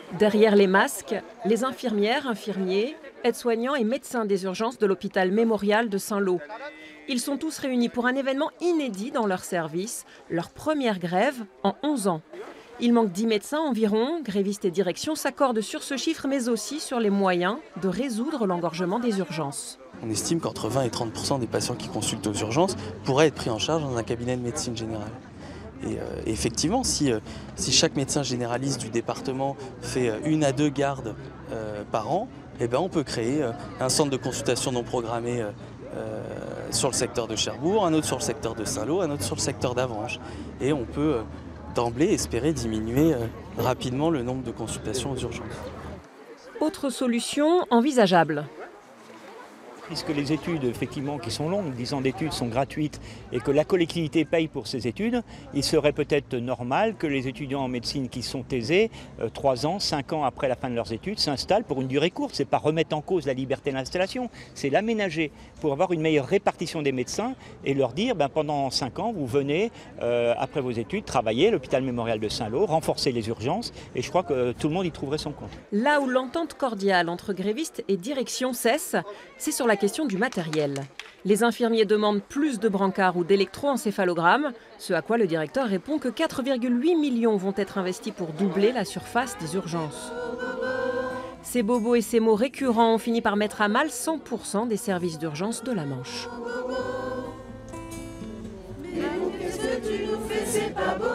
Derrière les masques, les infirmières, infirmiers, aides-soignants et médecins des urgences de l'hôpital mémorial de Saint-Lô. Ils sont tous réunis pour un événement inédit dans leur service, leur première grève en 11 ans. Il manque 10 médecins environ, grévistes et direction s'accordent sur ce chiffre mais aussi sur les moyens de résoudre l'engorgement des urgences. On estime qu'entre 20 et 30% des patients qui consultent aux urgences pourraient être pris en charge dans un cabinet de médecine générale. Et effectivement, si chaque médecin généraliste du département fait 1 à 2 gardes par an, eh ben on peut créer un centre de consultation non programmé sur le secteur de Cherbourg, un autre sur le secteur de Saint-Lô, un autre sur le secteur d'Avranches. Et on peut d'emblée espérer diminuer rapidement le nombre de consultations aux urgences. Autre solution envisageable. Puisque les études, effectivement, qui sont longues, 10 ans d'études sont gratuites et que la collectivité paye pour ces études, il serait peut-être normal que les étudiants en médecine qui sont thésés, 3 ans, 5 ans après la fin de leurs études, s'installent pour une durée courte. Ce n'est pas remettre en cause la liberté d'installation, c'est l'aménager pour avoir une meilleure répartition des médecins et leur dire pendant 5 ans, vous venez, après vos études, travailler à l'hôpital mémorial de Saint-Lô, renforcer les urgences et je crois que tout le monde y trouverait son compte. Là où l'entente cordiale entre grévistes et direction cesse, c'est sur la question du matériel. Les infirmiers demandent plus de brancards ou d'électroencéphalogrammes, ce à quoi le directeur répond que 4,8 millions vont être investis pour doubler la surface des urgences. Ces bobos et ces mots récurrents ont fini par mettre à mal 100% des services d'urgence de la Manche. Mais qu'est-ce que tu nous fais, c'est pas beau.